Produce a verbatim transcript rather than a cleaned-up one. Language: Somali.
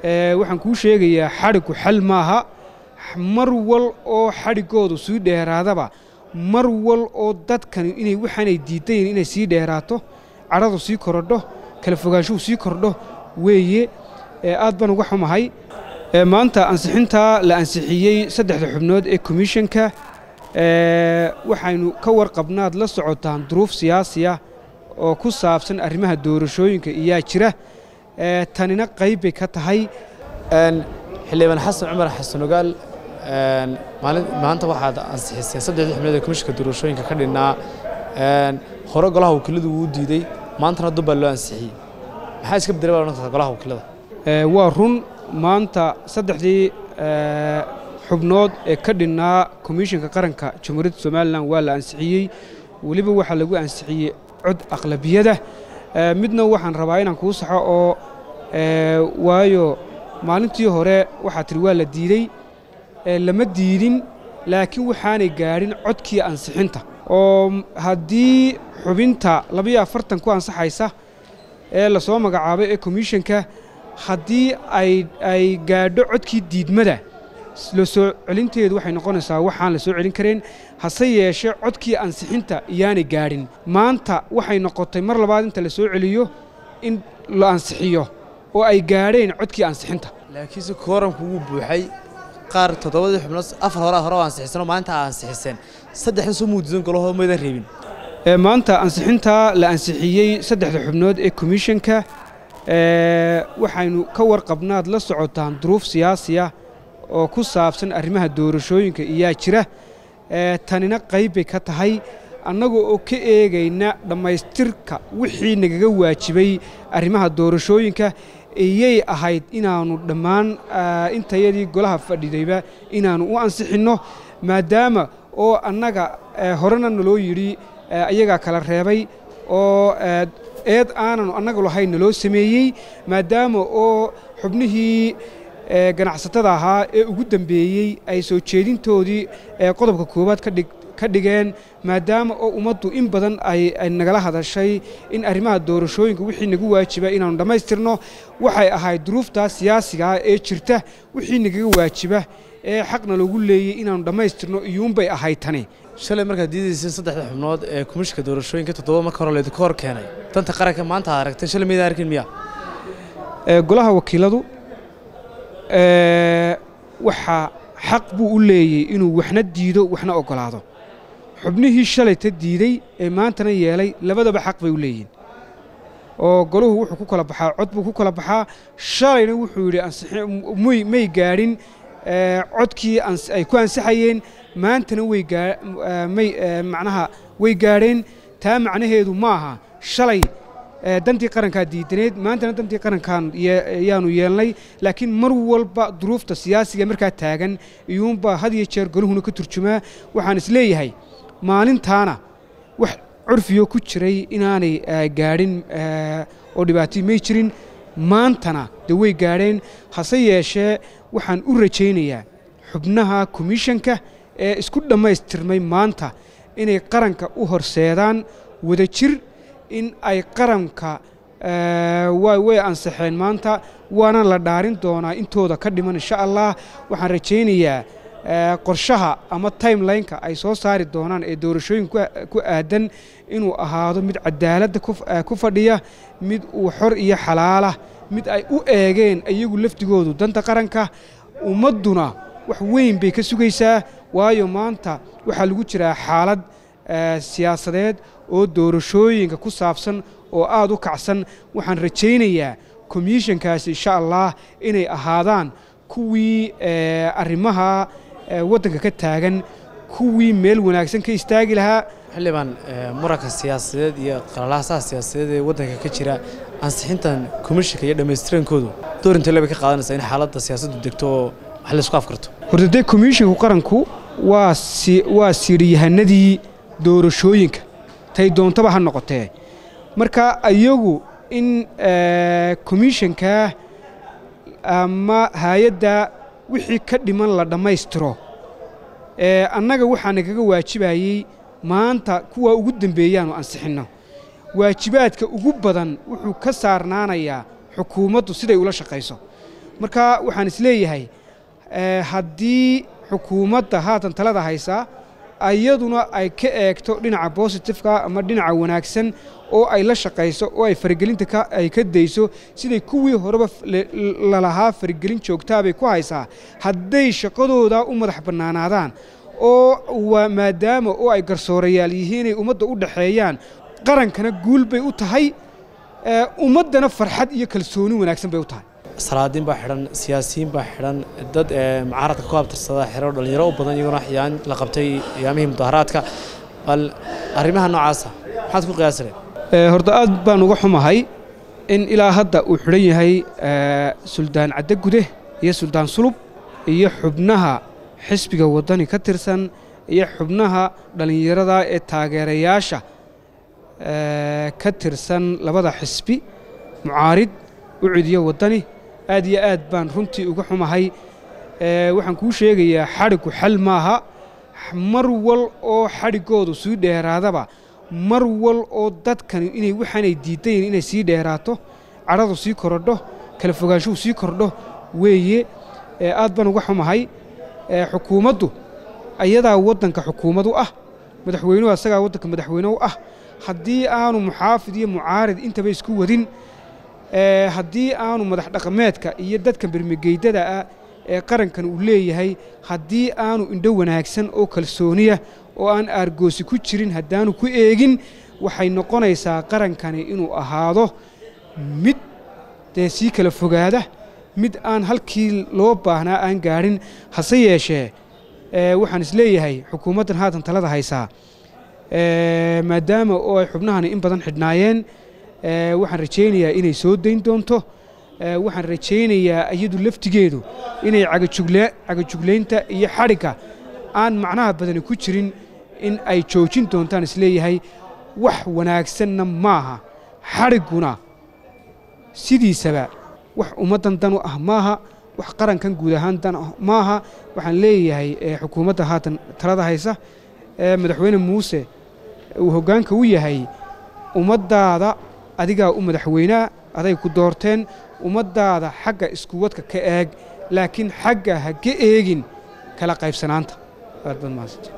ee waxaan kuu sheegayaa xarigu xal maaha mar wal oo xarigoodu sii dheeraadaba mar wal oo dadkan inay waxaanay diideen inay sii dheeraato caradu sii korodho kala fogaanshuhu sii kordho weeye aad baan uga xumahay maanta ansixinta la ansixiyey saddexda xubnood ee commissionka waxaynu ka warqabnaad la socotaan duruuf siyaasi ah oo ku saabsan arrimaha doorashooyinka iyaa jira tanina qayb bay ka tahay xildhibaan xasan cumar xasan ogaal maanta waxaad ansixisay saddexda xubnood ee commissionka doorashooyinka ka dhinaa hore golaha wakiiladu wuu diiday maantana dub baa loo ansixiyey maxaa iska bedelay baa noqotay golaha wakiilada waa run maanta saddexdii xubnood ee ka dhinaa commissionka qaranka jamhuuriyadda Soomaaliland waa la ansixiyey waliba waxa lagu ansixiyey cod aqlabiyada midna waxaan rabaa inaan kuu saxo oo waayo maalintii hore waxa tiri waa la diiday lama diidin laakiin waxaanay gaadhin codkii ansixinta oo haddii xubinta laba iyo afartan ku ansaxaysa ee la soo magacaabay ee commissionka haddii ay ay gaadho codkii diidmada la soo celinteedu waxay noqonaysaa waxaan la soo celin kareen hase yeeshee codkii ansixinta iyaanay gaadhin maanta waxay noqotay mar labaad inta la soo celiyo in la ansixiyo oo ay gaadheen codkii ansixinta laakiinse kooranku wuu buuxay qaar toddobadii xubnood afar hore hore ansixisano maanta ansixiseen saddexdan soo muudisan golaha ma reebin ee maanta ansixinta la ansixiyey saddexda xubnood ee commissionka ee waxaynu ka warqabnaad la socotaan duruuf siyaasi ah oo ku saabsan arrimaha doorashooyinka iyaa jira ee tanina qayb bay ka tahay annagoo oo ka eegayna dhammaystirka wixii nagaga waajibay arrimaha doorashooyinka iyay ahayd inaanu dhammaan intayadii golaha fadhidayba inaanu u ansixinno maadaama oo annaga horena naloo yidhi ayagaa kala reebay oo eed aananu annaga lahayn naloo sameeyey maadaama oo xubnihii ganacsatada ahaa ee ugu dambeeyey ay soo jeedintoodii qodobka koowaad ka dhig ka dhigeen maadaama oo ummaddu in badan ay nagala hadashay in arrimaha doorashooyinka wixii nagu waajiba inaanu dhammaystirno waxay ahayd duruuftaa siyaasiga ah ee jirta wixii nagaga waajiba ee xaqna lagu leeyey inaanu dhammaystirno iyuunbay ahayd tani shalay markaad diidaysay saddexda xubnood ee commissionka doorashooyinka toddoba marka hore leedka hor keenay danta qaranka maanta aad aragtay shalay meeda arkin miya golaha wakiiladu waxa xaq buu u leeyey inuu waxna diido waxna ogolaado xubnihii shalayta diiday ee maantana yeelay labadaba xaq bay u leeyihiin oo goluhu wuxuu ku kala baxaa cod buu ku kala baxaa shalayna wuxuu yidhi may gaadhin codkii ay ku ansixayeen maantana way may macnaha way gaadheen taa macnaheedu ma aha shalay dantii qarankaa diidaneed maantana dantii qarankaan yaanu yeelnay laakiin mar walba duruufta siyaasiga markaa taagan iyuunbaa had iyo jeer goluhuna ka turjumaa waxaan is leeyahay maalintaana wax curfiyo ku jiray inaanay gaadhin oo dhibaatay may jirin maantana dee way gaadheen hase yeeshee waxaan u rajaynayaa xubnaha commissionka ee isku dhammaystirmay maanta inay qaranka u horseedaan wadajir in ay qaranka way ansixeen maanta waana la dhaarin doonaa intooda ka dhiman insha allah waxaan rajaynayaa qorshaha ama timeline-ka ay soo saari doonaan ee doorashooyinka ku aadan inuu ahaado mid cadaaladda ku fadhiya mid uu xor iyo xalaala mid ay u eegeen iyagu laftigoodu danta qaranka ummadduna wax weyn bay ka sugaysaa waayo maanta waxaa lagu jiraa xaalad siyaasadeed oo doorashooyinka ku saabsan oo aad u kacsan waxaan rajaynayaa commissionkaasi insha allah inay ahaadaan kuwii arrimaha waddanka ka taagan kuwii meel wanaagsan ka istaagi lahaa xildhibaan muranka siyaasadeed iyo qalalaasaha siyaasadeed ee waddanka ka jira ansixintan commissionka iyo dhammaystirankoodu door intee bay ka qaadanaysaa in xaaladda siyaasaddu degto oo wax la isku afkarto horta dee commissionka qaranku waa waa siiriyahanadii doorashooyinka tay doontaba ha noqotee marka ayagu in commissionka ama hay'adda wixii ka dhiman la dhammaystiro ee annaga waxaa nagaga waajibayay maanta kuwa ugu dambeeyaanu ansixinno waajibaadka ugu badan wuxuu ka saarnaanayaa xukuumaddu siday ula shaqayso marka waxaan isleeyahay haddii xukuumadda haatan talada haysaa ayaduna ay ka eegto dhinaca positifeka ama dhinaca wanaagsan oo ay la shaqayso oo ay faragelinta ay ka dayso siday kuwii horeba lalahaa faragelin joogtaabay ku haysaa hadday shaqadooda u madax bannaanaadaan oo maadaama oo ay garsoorayaal yihiinay ummadda u dhaxeeyaan qarankana guul bay u tahay ummaddana farxad iyo kalsooni wanaagsan bay u tahay salaadiin baa xidhan siyaasiyiin baa xidhan dad mucaaradka ku abtirsada xiro dhalinyaro u badan iyaguna xiyaan la qabtay ayaamihii mudaharaadka bal arrimaha noocaasa maxaad ku qiyaasleen horta aad baan uga xumahay in ilaa hadda uu xidhan yahay suldaan cadde gude iyo suldaan sulub iyo xubnaha xisbiga waddani ka tirsan iyo xubnaha dhallinyarada ee taageerayaasha ka tirsan labada xisbi mucaarid u cidiyo waddani aad iyo aad baan runtii uga xumahay waxaan kuu sheegayaa xadhiggu xal maaha mar wal oo xadhiggoodu sii dheeraadaba mar wal oo dadkani inay waxaanay diidayn inay sii dheeraato cadhadu sii korodho kala fogaanshuhu sii kordho weeye aad baan uga xumahay xukuumaddu ayadaa waddanka xukuumad u ah madaxweynuhu asagaa waddanka madaxweyne u ah haddii aanu muxaafid iyo mucaarid intaba isku wadin haddii aanu madax dhaqameedka iyo dadka bermigeydada ah ee qarankan uu leeyahay haddii aanu indho wanaagsan oo kalsooniya oo aan aargoosi ku jirin haddaanu ku eegin waxay noqonaysaa qarankani inuu ahaado mid dee sii kala fogaada mid aan halkii loo baahnaa aan gaadhin hase yeeshee waxaan isleeyahay xukuumaddan haatan talada haysaa maadaama oo ay xubnahani in badan xidhnaayeen waxaan rajaynayaa inay soo dayn doonto waxaan rajaynayaa iyadu laftigeedu inay cagajuglaynta iyo xadhigga aan macnaha badani ku jirin in ay joojin doontaan isleeyahay wax wanaagsanna maaha xadhigguna sidiisaba wax ummaddan dan u ah maaha wax qarankan guud ahaan dan maaha waxaan leeyahay xukuumadda haatan talada haysa madaxweyne muuse uu hoggaanka u yahay ummaddaada adigaa u madaxweynaa aday ku doorteen ummaddaada xagga iskuwadka ka eeg laakiin xagga ha ka eegin kala qaybsanaanta aad baad mahadsantahay